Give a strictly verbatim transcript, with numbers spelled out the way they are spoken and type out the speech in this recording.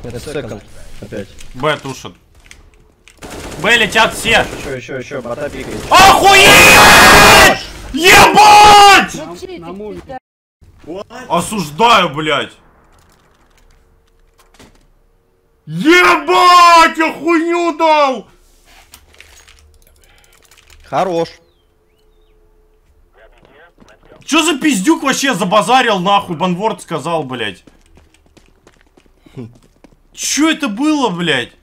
Это секонд. Опять. Б тушат. Б летят все. Еще, еще, еще, бота пикает. Охуеть! Ебать! Осуждаю, блядь. Ебать, я хуйню дал! Хорош. Чё за пиздюк вообще забазарил нахуй? Банворд сказал, блядь. Чё это было, блядь?